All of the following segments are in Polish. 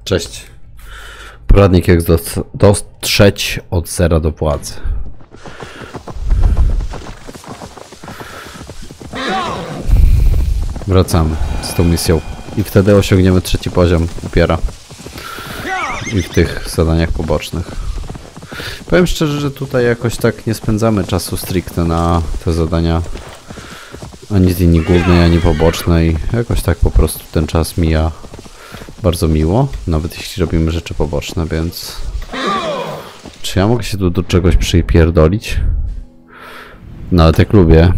Cześć. Poradnik jak dostrzeć od zera do władzy. Wracamy z tą misją. I wtedy osiągniemy 3. poziom upiera. I w tych zadaniach pobocznych. Powiem szczerze, że tutaj jakoś tak nie spędzamy czasu stricte na te zadania. Ani z linii głównej, ani pobocznej. Jakoś tak po prostu ten czas mija bardzo miło. Nawet jeśli robimy rzeczy poboczne, więc... Czy ja mogę się tu do czegoś przypierdolić? Nawet jak lubię.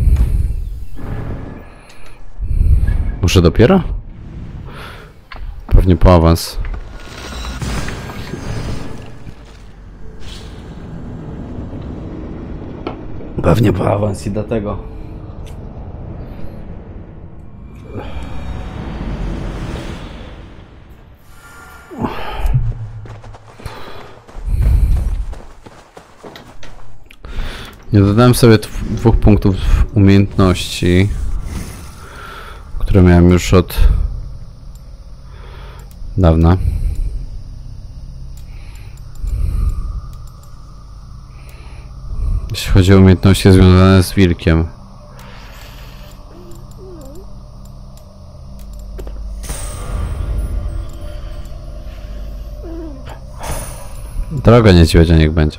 Muszę dopiero? Pewnie po awans. Pewnie po awans i dlatego. Nie dodałem sobie 2 punktów umiejętności, które miałem już od dawna. Jeśli chodzi o umiejętności związane z wilkiem. Droga niedźwiedzia niech będzie.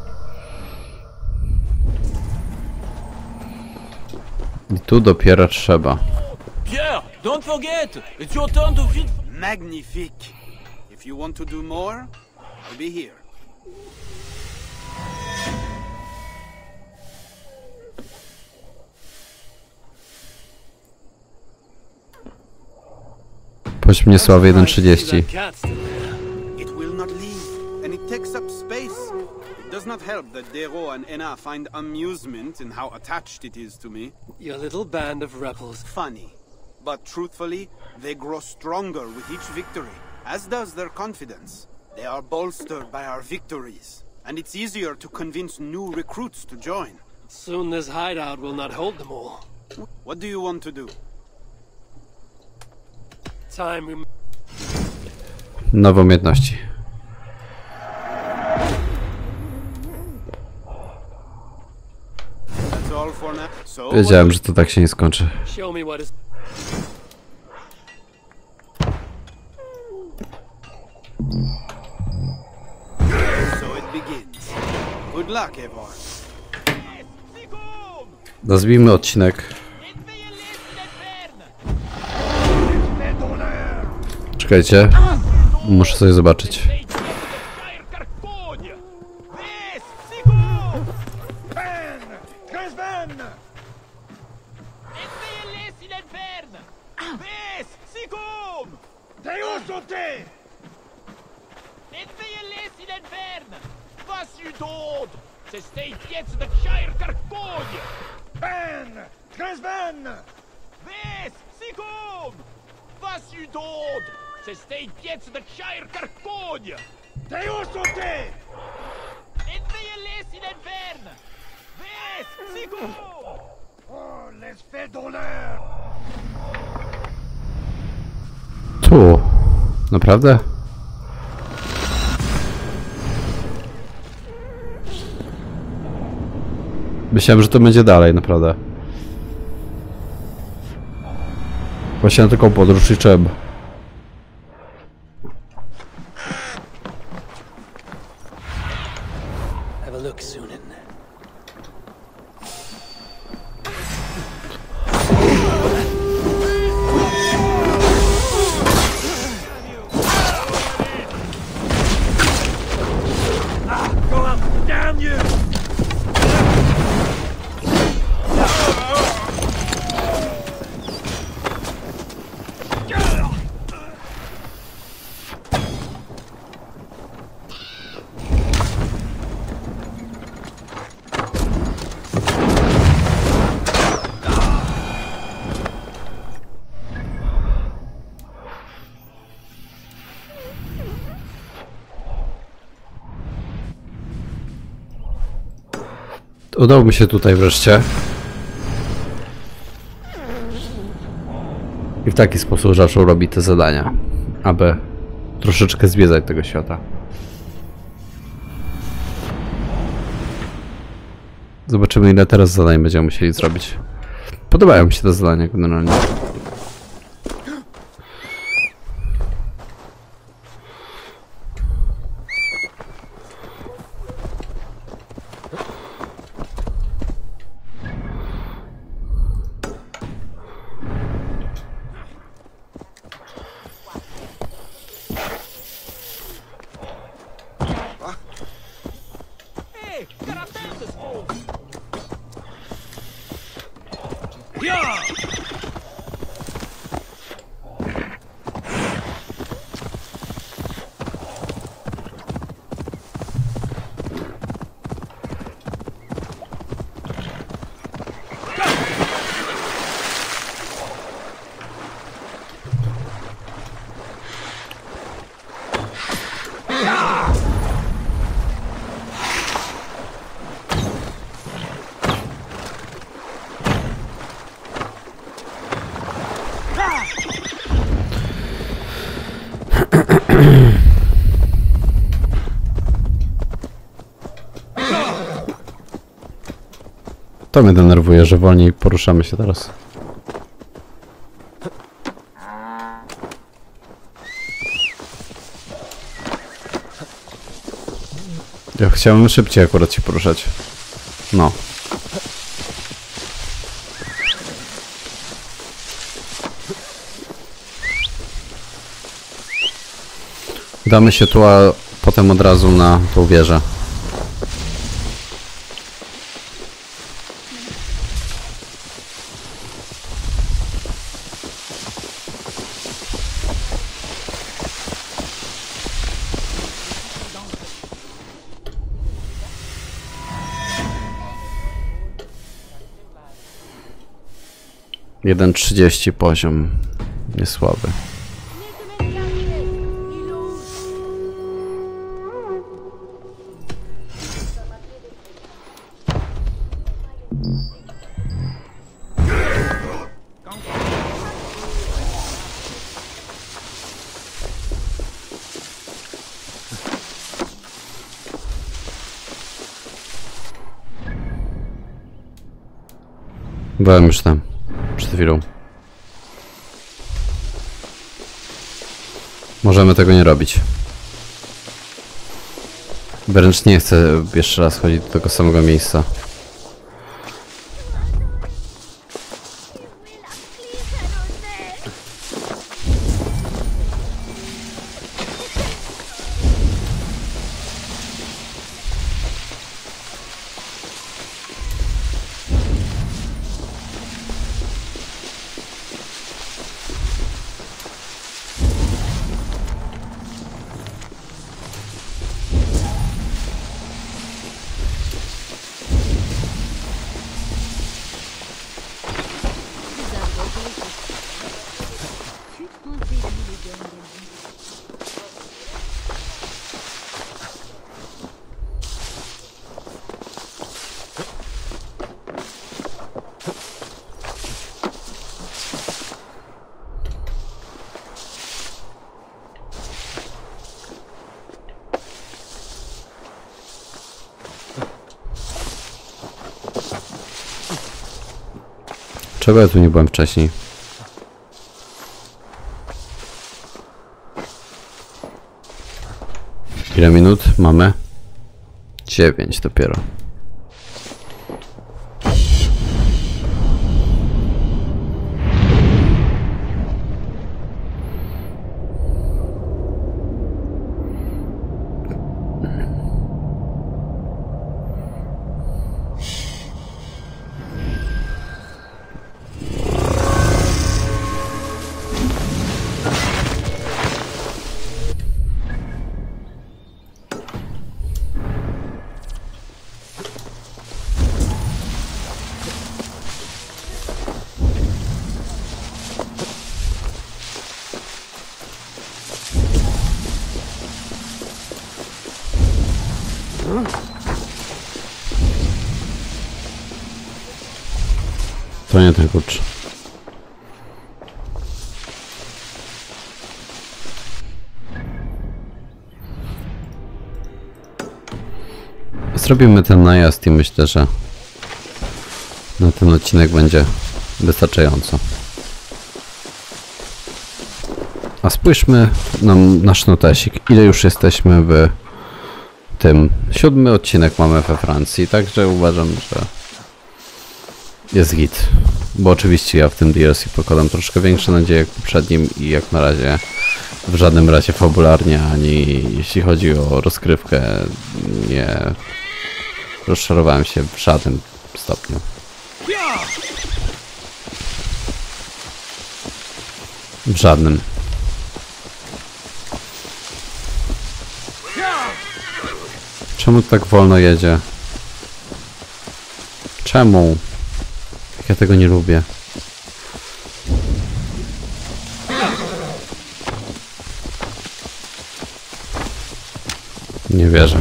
I tu dopiero trzeba. Pierre, don't forget! It's your turn to feed. Magnifique. If you want to do more, I'll be here. Poziom niesławy 1.30. It will not leave, and it takes up space. It does not help that Dero and Enna find amusement in how attached it is to me. Your little band of rebels. Funny. But truthfully, they grow stronger with each victory, as does their confidence. They are bolstered by our victories, and it's easier to convince new recruits to join. Soon this hideout will not hold them all. What do you want to do? Time. Nowe umiejętności. That's all for now. So Wiedziałem, że to tak się nie skończy. Show me what is. So it begins. Good luck, everyone. Nazwijmy odcinek. Czekajcie. Muszę sobie zobaczyć. Stay piec de Shire Carcogne! Deus te! Et veillez in Inverne! Ves, Sigo! Oh, les faits d'honneur! Tu. Naprawdę? Myślałem, że to będzie dalej, naprawdę. Właśnie na taką podróż liczyłem. Have a look, Sunan. Go up! Damn you! Udało mi się tutaj wreszcie. I w taki sposób zaczął robić te zadania, aby troszeczkę zwiedzać tego świata. Zobaczymy, ile teraz zadań będziemy musieli zrobić. Podobają mi się te zadania generalnie. To mnie denerwuje, że wolniej poruszamy się teraz. Ja chciałem szybciej akurat się poruszać. No. Damy się tu, a potem od razu na tą wieżę. Jeden 30 poziom. Niesłaby. Byłem już tam. Przed chwilą. Możemy tego nie robić. Wręcz nie chcę jeszcze raz chodzić do tego samego miejsca. Czego ja tu nie byłem wcześniej? Ile minut mamy? 9 dopiero. To nie ten klucz. Zrobimy ten najazd i myślę, że na ten odcinek będzie wystarczająco. A spójrzmy na nasz notesik, ile już jesteśmy w tym. 7. odcinek mamy we Francji, także uważam, że jest git. Bo oczywiście ja w tym DLC pokładam troszkę większe nadzieje jak w poprzednim i jak na razie w żadnym razie fabularnie, ani jeśli chodzi o rozgrywkę, nie rozczarowałem się w żadnym stopniu. W żadnym. Czemu tak wolno jedzie? Czemu? Ja tego nie lubię. Nie wierzę.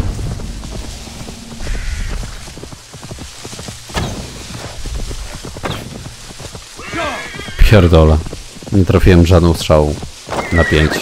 Pierdolę. Nie trafiłem żadną strzałą na 5.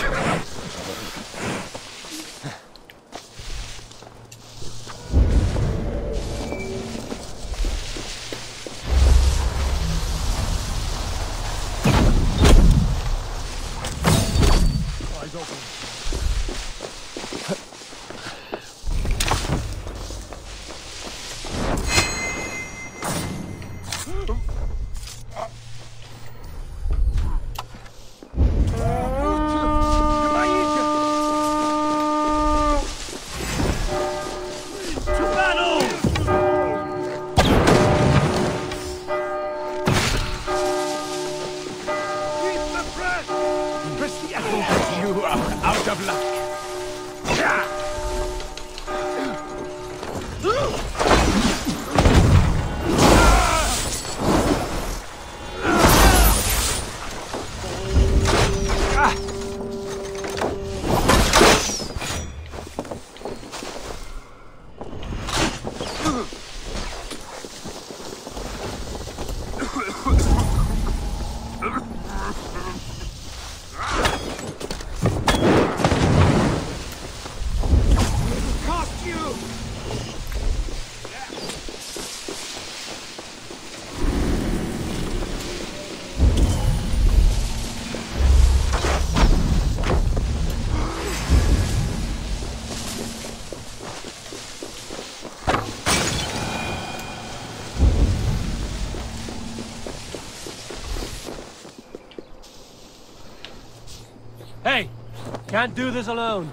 Hey, can't do this alone.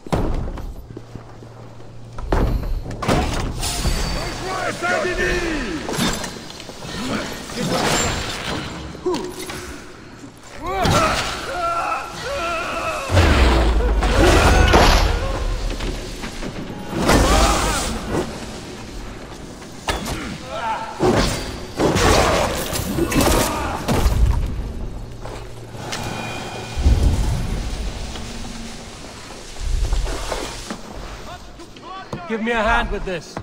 Give me a hand with this.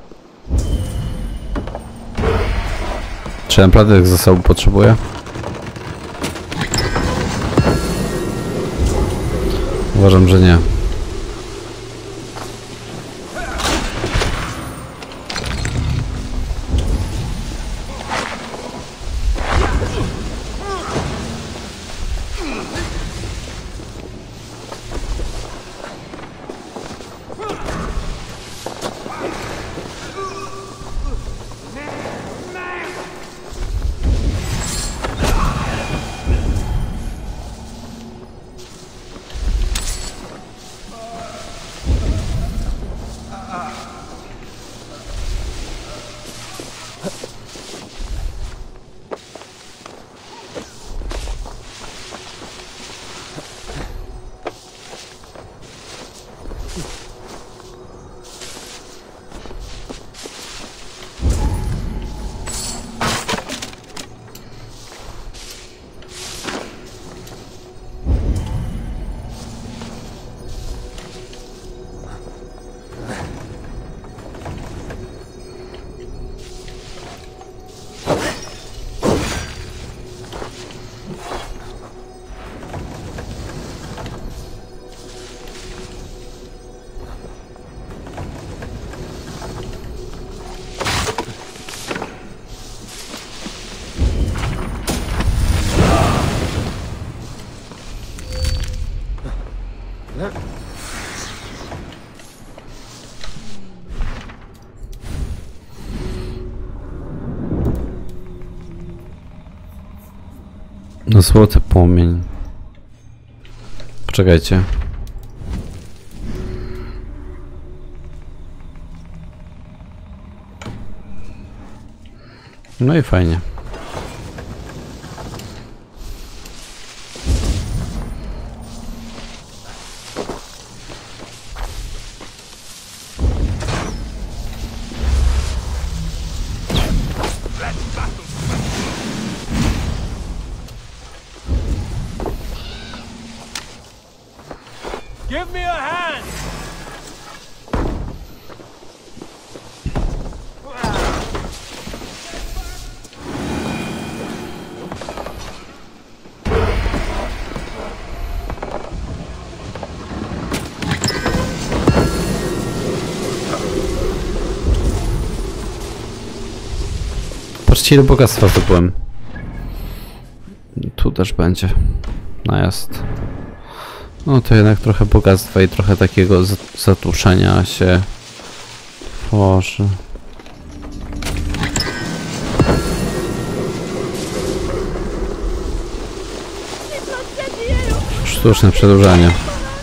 Czy naprawdę tych zasobów potrzebuję? Uważam, że nie. No złoty płomień. Poczekajcie. No i fajnie. Give me a hand! Patrzcie, ile bogactwa zdobyłem. Tu też będzie. Najazd. No to jednak trochę bogactwa i trochę takiego zatuszenia się tworzy. Sztuczne przedłużanie.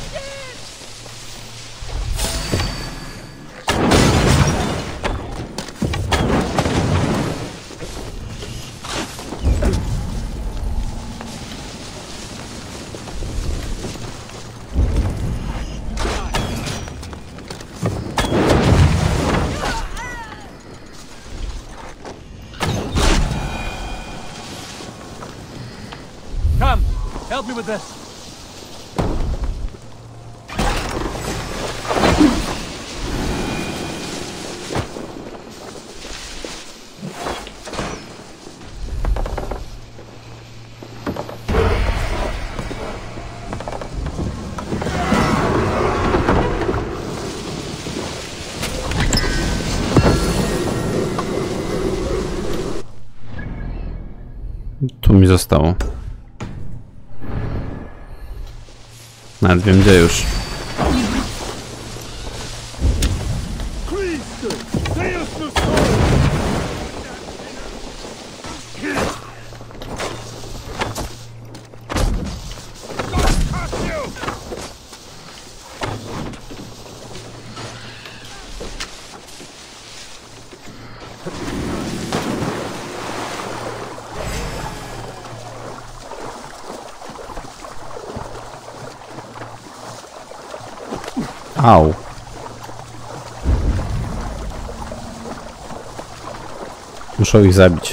Come, help me with this. Tu mi zostało. Nawet wiem gdzie już. Au. Muszę ich zabić.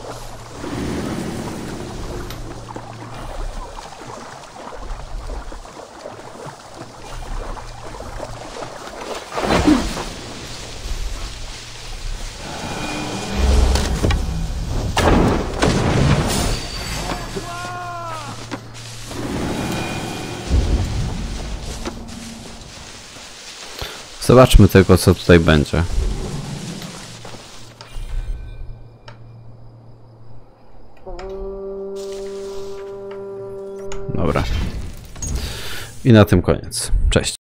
Zobaczmy tylko, co tutaj będzie. Dobra. I na tym koniec. Cześć.